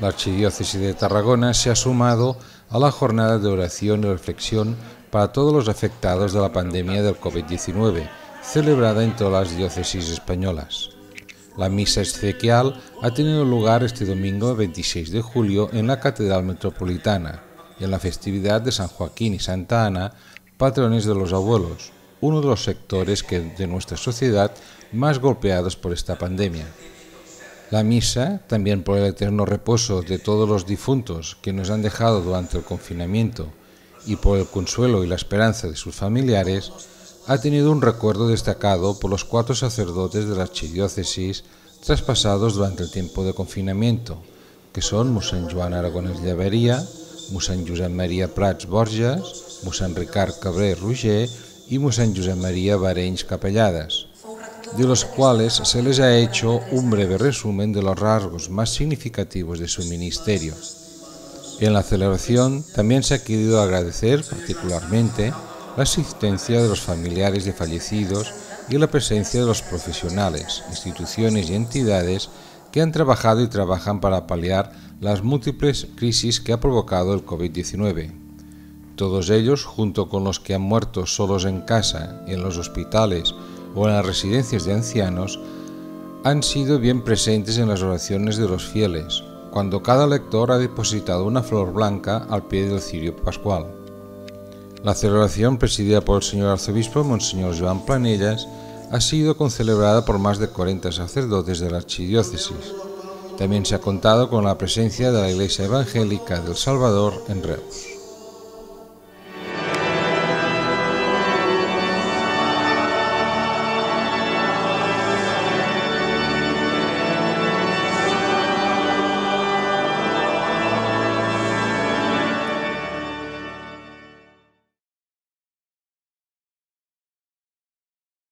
La Archidiócesis de Tarragona se ha sumado a la jornada de oración y reflexión para todos los afectados de la pandemia del COVID-19, celebrada en todas las diócesis españolas. La misa exequial ha tenido lugar este domingo 26 de julio en la Catedral Metropolitana, en la festividad de San Joaquín y Santa Ana, patrones de los abuelos, uno de los sectores de nuestra sociedad más golpeados por esta pandemia. La misa, también por el eterno reposo de todos los difuntos que nos han dejado durante el confinamiento y por el consuelo y la esperanza de sus familiares, ha tenido un recuerdo destacado por los 4 sacerdotes de la archidiócesis traspasados durante el tiempo de confinamiento, que son Mossèn Joan Aragonès Llaveria, Mossèn Josep Maria Prats Borges, Mossèn Ricard Cabré Roger y Mossèn Josep Maria Barenys Capelladas, de los cuales se les ha hecho un breve resumen de los rasgos más significativos de su ministerio. En la celebración también se ha querido agradecer particularmente la asistencia de los familiares de fallecidos y la presencia de los profesionales, instituciones y entidades que han trabajado y trabajan para paliar las múltiples crisis que ha provocado el COVID-19. Todos ellos, junto con los que han muerto solos en casa, en los hospitales o en las residencias de ancianos, han sido bien presentes en las oraciones de los fieles, cuando cada lector ha depositado una flor blanca al pie del cirio pascual. La celebración, presidida por el señor arzobispo, Monseñor Joan Planellas, ha sido concelebrada por más de 40 sacerdotes de la archidiócesis. También se ha contado con la presencia de la Iglesia Evangélica del Salvador en Reus.